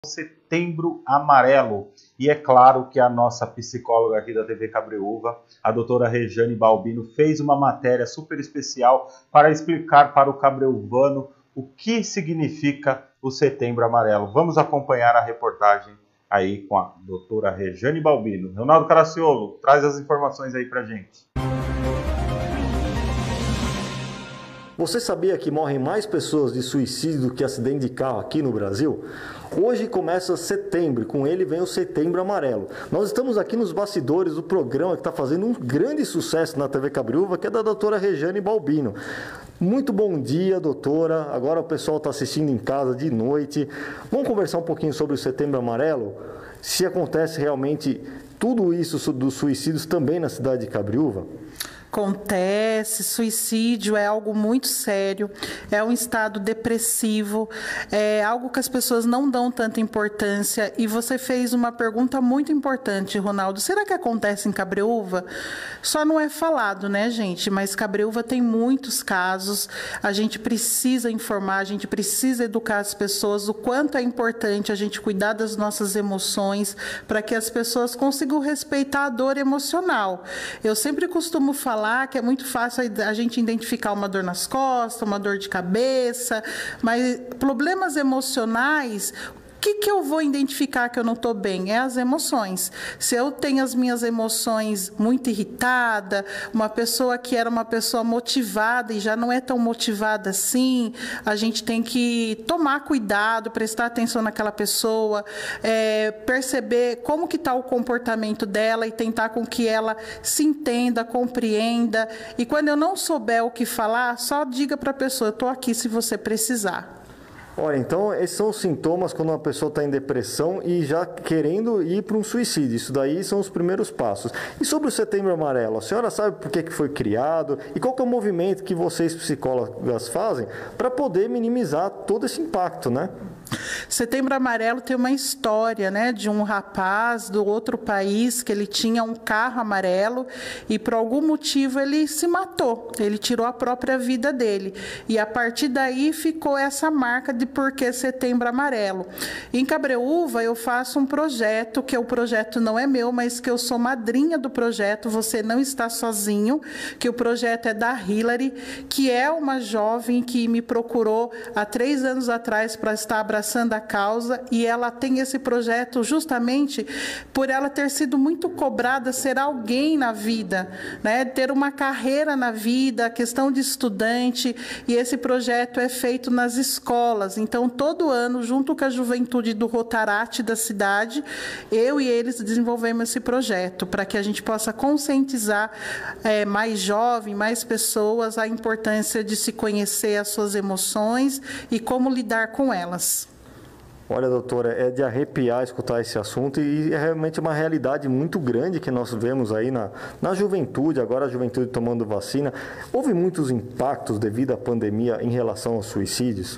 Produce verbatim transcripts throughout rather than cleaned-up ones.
Setembro Amarelo. E é claro que a nossa psicóloga aqui da T V Cabreúva, a doutora Rejane Balbino, fez uma matéria super especial para explicar para o cabreuvano o que significa o Setembro Amarelo. Vamos acompanhar a reportagem aí com a doutora Rejane Balbino. Ronaldo Caraciolo, traz as informações aí pra gente. Você sabia que morrem mais pessoas de suicídio do que acidente de carro aqui no Brasil? Hoje começa setembro, e com ele vem o Setembro Amarelo. Nós estamos aqui nos bastidores do programa que está fazendo um grande sucesso na T V Cabreúva, que é da doutora Rejane Balbino. Muito bom dia, doutora. Agora o pessoal está assistindo em casa de noite. Vamos conversar um pouquinho sobre o Setembro Amarelo? Se acontece realmente tudo isso dos suicídios também na cidade de Cabreúva? Acontece, suicídio é algo muito sério, é um estado depressivo, é algo que as pessoas não dão tanta importância. E você fez uma pergunta muito importante, Ronaldo. Será que acontece em Cabreúva? Só não é falado, né, gente? Mas Cabreúva tem muitos casos. A gente precisa informar, a gente precisa educar as pessoas o quanto é importante a gente cuidar das nossas emoções para que as pessoas consigam respeitar a dor emocional. Eu sempre costumo falar que é muito fácil a gente identificar uma dor nas costas, uma dor de cabeça, mas problemas emocionais, o que, que eu vou identificar que eu não estou bem? É as emoções. Se eu tenho as minhas emoções muito irritada, uma pessoa que era uma pessoa motivada e já não é tão motivada assim, a gente tem que tomar cuidado, prestar atenção naquela pessoa, é, perceber como que está o comportamento dela e tentar com que ela se entenda, compreenda. E quando eu não souber o que falar, só diga para a pessoa, eu estou aqui se você precisar. Olha, então esses são os sintomas quando uma pessoa está em depressão e já querendo ir para um suicídio. Isso daí são os primeiros passos. E sobre o Setembro Amarelo, a senhora sabe por que que foi criado e qual que é o movimento que vocês psicólogas fazem para poder minimizar todo esse impacto, né? Setembro Amarelo tem uma história, né, de um rapaz do outro país que ele tinha um carro amarelo e por algum motivo ele se matou, ele tirou a própria vida dele e a partir daí ficou essa marca de por que Setembro Amarelo. Em Cabreúva eu faço um projeto, que o projeto não é meu, mas que eu sou madrinha do projeto, você não está sozinho, que o projeto é da Hilary, que é uma jovem que me procurou há três anos atrás para estar abraçando abraçando a causa, e ela tem esse projeto justamente por ela ter sido muito cobrada ser alguém na vida, né? Ter uma carreira na vida, a questão de estudante, e esse projeto é feito nas escolas. Então, todo ano, junto com a juventude do Rotarate da cidade, eu e eles desenvolvemos esse projeto para que a gente possa conscientizar é, mais jovens, mais pessoas, a importância de se conhecer as suas emoções e como lidar com elas. Olha, doutora, é de arrepiar escutar esse assunto e é realmente uma realidade muito grande que nós vemos aí na, na juventude, agora a juventude tomando vacina. Houve muitos impactos devido à pandemia em relação aos suicídios?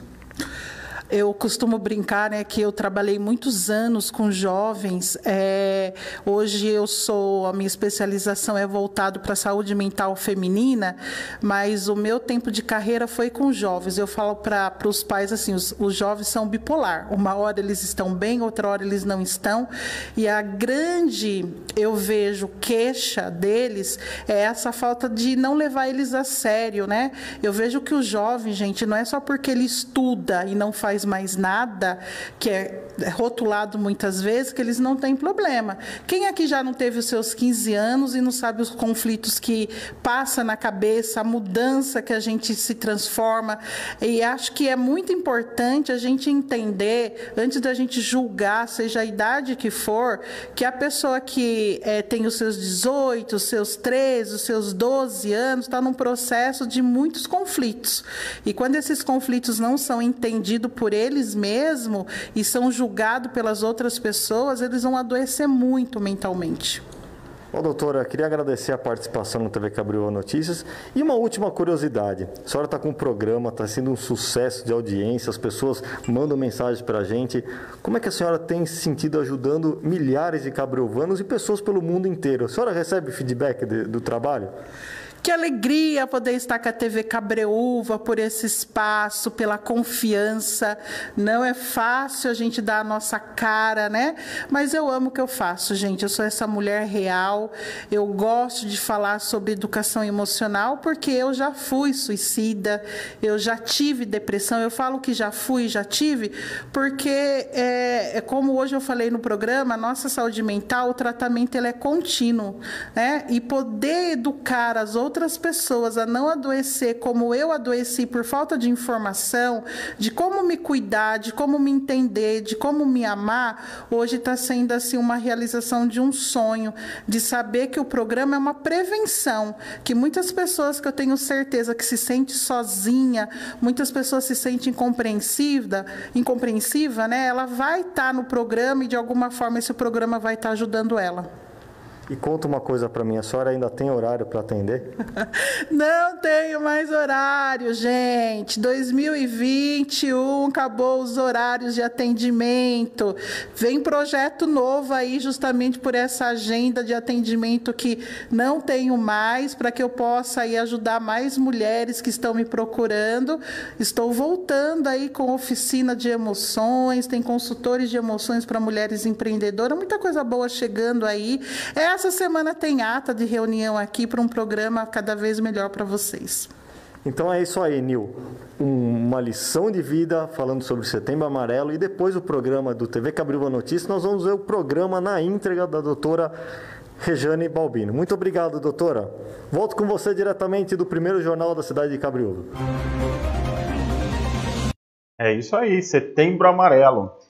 Eu costumo brincar, né, que eu trabalhei muitos anos com jovens. É, hoje eu sou, a minha especialização é voltado para a saúde mental feminina, mas o meu tempo de carreira foi com jovens. Eu falo para os pais assim, os, os jovens são bipolar. Uma hora eles estão bem, outra hora eles não estão. E a grande, eu vejo, queixa deles é essa falta de não levar eles a sério, né? Eu vejo que o jovem, gente, não é só porque ele estuda e não faz mais nada, que é rotulado muitas vezes, que eles não têm problema. Quem aqui já não teve os seus quinze anos e não sabe os conflitos que passa na cabeça, a mudança que a gente se transforma? E acho que é muito importante a gente entender, antes da gente julgar, seja a idade que for, que a pessoa que é, tem os seus dezoito, os seus treze, os seus doze anos, está num processo de muitos conflitos. E quando esses conflitos não são entendidos por eles mesmos e são julgados pelas outras pessoas, eles vão adoecer muito mentalmente. Bom, doutora, queria agradecer a participação no T V Cabreúva Notícias. E uma última curiosidade, a senhora está com um programa, está sendo um sucesso de audiência, as pessoas mandam mensagens para a gente. Como é que a senhora tem se sentido ajudando milhares de cabreúvanos e pessoas pelo mundo inteiro? A senhora recebe feedback de, do trabalho? Que alegria poder estar com a T V Cabreúva, por esse espaço, pela confiança. Não é fácil a gente dar a nossa cara, né? Mas eu amo o que eu faço, gente. Eu sou essa mulher real. Eu gosto de falar sobre educação emocional porque eu já fui suicida, eu já tive depressão. Eu falo que já fui, já tive, porque é, é como hoje eu falei no programa, a nossa saúde mental, o tratamento ele é contínuo, né? E poder educar as outras pessoas a não adoecer como eu adoeci por falta de informação, de como me cuidar, de como me entender, de como me amar, hoje está sendo assim uma realização de um sonho, de saber que o programa é uma prevenção, que muitas pessoas que eu tenho certeza que se sente sozinha, muitas pessoas se sentem incompreensiva, incompreensiva, né? Ela vai estar no programa e de alguma forma esse programa vai estar ajudando ela. E conta uma coisa para mim, a senhora ainda tem horário para atender? Não tenho mais horário, gente. dois mil e vinte e um acabou os horários de atendimento. Vem projeto novo aí, justamente por essa agenda de atendimento que não tenho mais, para que eu possa aí ajudar mais mulheres que estão me procurando. Estou voltando aí com oficina de emoções, tem consultores de emoções para mulheres empreendedoras, muita coisa boa chegando aí. É Essa semana tem ata de reunião aqui para um programa cada vez melhor para vocês. Então é isso aí, Nil. Uma lição de vida falando sobre Setembro Amarelo e depois o programa do T V Cabreúva Notícias, nós vamos ver o programa na íntegra da doutora Rejane Balbino. Muito obrigado, doutora. Volto com você diretamente do primeiro jornal da cidade de Cabreúva. É isso aí, Setembro Amarelo.